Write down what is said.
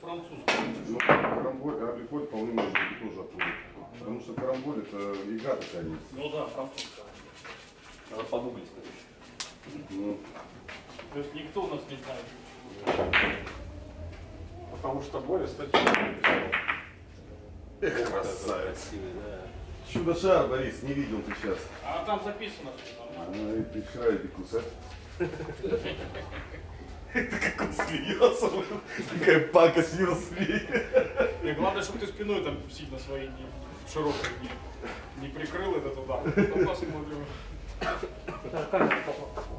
французский. Ну, карамболь, абликоль вполне может быть тоже оттуда. Потому что карамболь это игра такая. Ну да, французская. Надо погуглить. Ну, То есть никто у нас не знает. Потому что Боря статью написал. эх, красавец. Красивый, да. Чудо-шар, Борис, не видел ты сейчас. А там записано все нормально. Ну, и ты вчера бикуса. Это как он смеется, такая пакость в его смехе. И главное, чтобы ты спиной там сильно своей не широкой не прикрыл этот удар. Потом посмотрим. Камера попала.